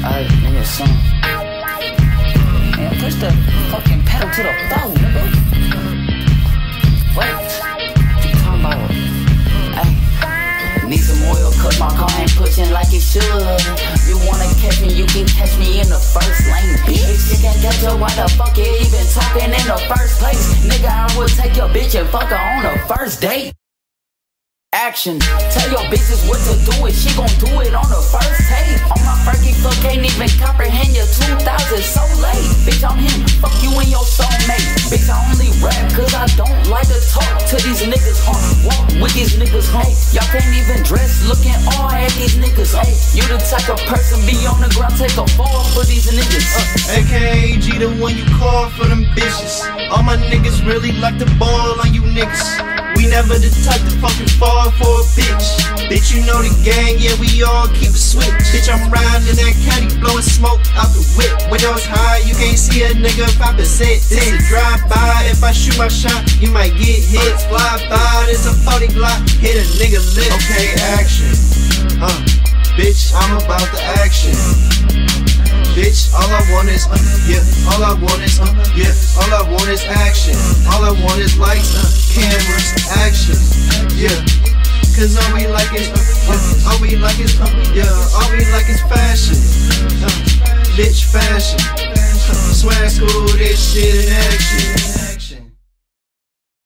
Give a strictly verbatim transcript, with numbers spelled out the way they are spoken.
Alright, nigga, son. Man, push the fucking pedal to the floor, nigga. What? What you talking about? Ay, need some oil, cause my car ain't pushing like it should. You wanna catch me, you can catch me in the first lane, bitch. You can't catch her, why the fuck you even talking in the first place? Nigga, I would take your bitch and fuck her on the first date. Action. Tell your bitches what to do it, she gon' do it on the first take. On my Fergie fuck, can't even comprehend your two thousand so late. Bitch, I'm him, fuck you and your soulmate. Bitch, I only rap cause I don't like to talk to these niggas, huh? Walk with these niggas, huh? Y'all can't even dress looking all at these niggas, huh? You the type of person be on the ground, take a fall for these niggas, uh. A K A G the one you call for them bitches. All my niggas really like to ball on you niggas. We never the type to fucking fall for a bitch. Bitch, you know the gang, yeah, we all keep a switch. Bitch, I'm riding in that caddy, blowing smoke out the whip. Windows high, you can't see a nigga five percent. This a drive-by, if I shoot my shot, you might get hit. Fly by, this a forty block, hit a nigga lip. Okay, action, uh, bitch, I'm about the action. Bitch, all I want is, uh, yeah, all I want is, uh, yeah, all I want is action. All I want is lights, uh, cameras, action, yeah. Cause all we like is, uh, yeah, all we like is, uh, yeah, all we like is fashion, uh, bitch fashion, uh, swag school, this shit in action.